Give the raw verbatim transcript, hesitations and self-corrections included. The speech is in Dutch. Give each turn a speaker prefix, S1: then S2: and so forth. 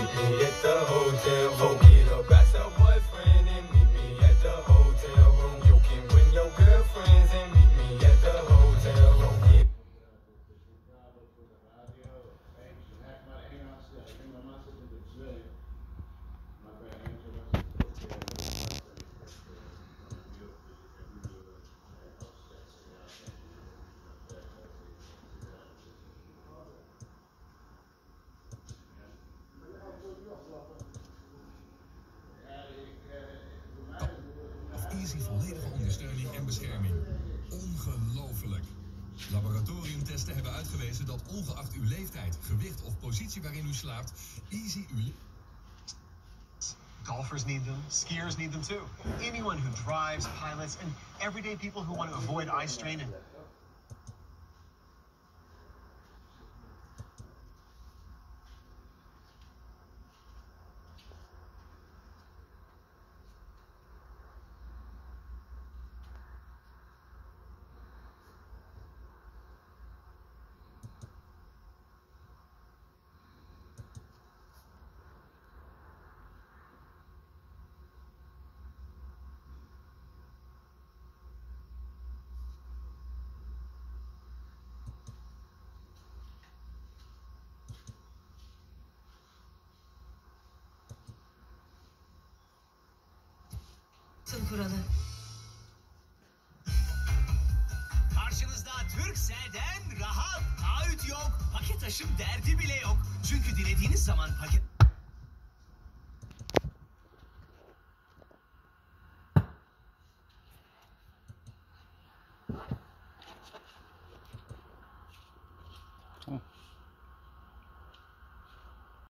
S1: meet me at the hotel. Go get a bachelor boyfriend and meet me at the hotel room. You can bring your girlfriends and meet me at the hotel room. Yeah.
S2: Easy volledige ondersteuning en bescherming. Ongelooflijk. Laboratoriumtesten hebben uitgewezen dat ongeacht uw leeftijd, gewicht of positie waarin u slaapt, Easy u...
S3: Golfers need them, skiers need them too. Anyone who drives, pilots, and everyday people who want to avoid eye strain and...
S4: Kuralı.
S5: Karşınızda Turkcell'den rahat, taahhüt yok, paket taşım derdi bile yok. Çünkü dilediğiniz zaman paket...